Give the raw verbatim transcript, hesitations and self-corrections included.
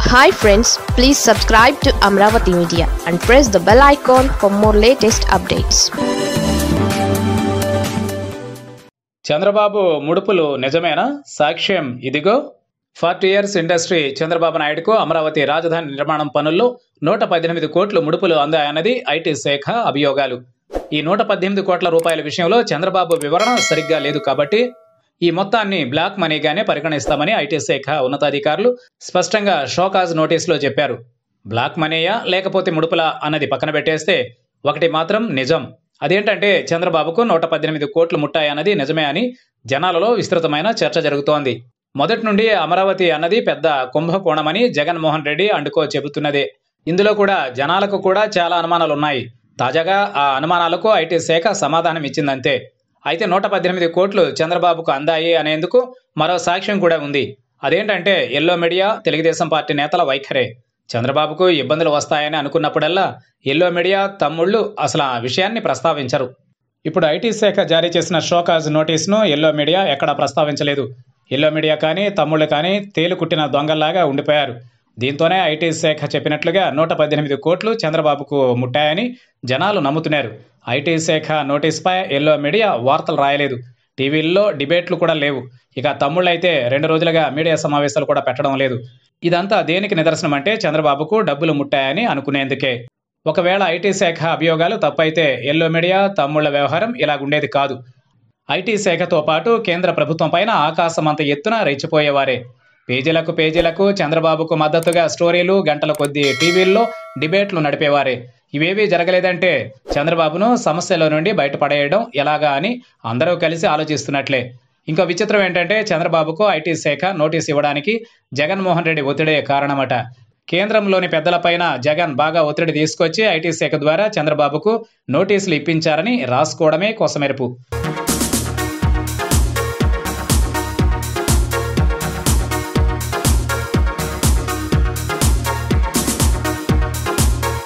Hi friends, please subscribe to Amaravathi Media and press the bell icon for more latest updates. Chandrababu ముడుపులు నిజమేనా? సాక్ష్యం ఇదిగో. Forty years industry Chandrababu నాయుడుకు అమరావతి రాజధాని నిర్మాణం పనుల్లో నూట పద్దెనిమిది కోట్లు ముడుపులు అందాయన్నది ఐటీ శాఖ అభియోగాలు. ఈ నూట పద్దెనిమిది కోట్ల రూపాయల విషయంలో చంద్రబాబు వివరణ సరిగ్గా లేదు కాబట్టి ఈ మొత్తాన్ని బ్లాక్ మనీగానే పరిగణిస్తామని ఐటీ శాఖ ఉన్నతాధికారులు స్పష్టంగా షోకాజ్ నోటీసులో చెప్పారు. బ్లాక్ మనీయా లేకపోతే ముడుపులా అన్నది పక్కన పెట్టేస్తే ఒకటి మాత్రం నిజం. అదేంటంటే చంద్రబాబుకు నూట పద్దెనిమిది కోట్లు ముట్టాయన్నది నిజమే అని జనాలలో విస్తృతమైన చర్చ జరుగుతోంది. మొదటి నుండి అమరావతి అన్నది పెద్ద కుంభకోణమని జగన్మోహన్ రెడ్డి అండుకో చెబుతున్నదే. ఇందులో కూడా జనాలకు కూడా చాలా అనుమానాలున్నాయి. తాజాగా ఆ అనుమానాలకు ఐటీ శాఖ సమాధానం ఇచ్చిందంతే. అయితే నూట పద్దెనిమిది కోట్లు చంద్రబాబుకు అందాయి అనేందుకు మరో సాక్ష్యం కూడా ఉంది. అదేంటంటే ఎల్లో మీడియా, తెలుగుదేశం పార్టీ నేతల వైఖరే. చంద్రబాబుకు ఇబ్బందులు వస్తాయని అనుకున్నప్పుడల్లా ఎల్లో మీడియా తమ్ముళ్ళు అసలు ఆ విషయాన్ని ప్రస్తావించరు. ఇప్పుడు ఐటీ శాఖ జారీ చేసిన షోకాజ్ నోటీసును ఎల్లో మీడియా ఎక్కడా ప్రస్తావించలేదు. ఎల్లో మీడియా కానీ తమ్ముళ్ళు కానీ తేలుకుట్టిన దొంగల్లాగా ఉండిపోయారు. దీంతోనే ఐటీ శాఖ చెప్పినట్లుగా నూట పద్దెనిమిది కోట్లు చంద్రబాబుకు ముట్టాయని జనాలు నమ్ముతున్నారు. ఐటీ శాఖ నోటీసుపై ఎల్లో మీడియా వార్తలు రాయలేదు. టీవీల్లో డిబేట్లు కూడా లేవు. ఇక తమ్ముళ్ళైతే రెండు రోజులుగా మీడియా సమావేశాలు కూడా పెట్టడం లేదు. ఇదంతా దేనికి నిదర్శనం అంటే చంద్రబాబుకు డబ్బులు ముట్టాయని అనుకునేందుకే. ఒకవేళ ఐటీ శాఖ అభియోగాలు తప్పైతే ఎల్లో మీడియా తమ్ముళ్ల వ్యవహారం ఇలాగుండేది కాదు. ఐటీ శాఖతో పాటు కేంద్ర ప్రభుత్వం పైన ఆకాశమంత ఎత్తున రెచ్చిపోయేవారే. పేజీలకు పేజీలకు చంద్రబాబుకు మద్దతుగా స్టోరీలు, గంటల కొద్దీ టీవీల్లో డిబేట్లు నడిపేవారే. ఇవేవీ జరగలేదంటే చంద్రబాబును సమస్యలో నుండి బయటపడేయడం ఎలాగా అని అందరూ కలిసి ఆలోచిస్తున్నట్లే. ఇంకో విచిత్రం ఏంటంటే చంద్రబాబుకు ఐటీ శాఖ నోటీస్ ఇవ్వడానికి జగన్మోహన్ రెడ్డి ఒత్తిడే కారణమట. కేంద్రంలోని పెద్దలపైన జగన్ బాగా ఒత్తిడి తీసుకొచ్చి ఐటీ శాఖ ద్వారా చంద్రబాబుకు నోటీసులు ఇప్పించారని రాసుకోవడమే కోసమెరుపు.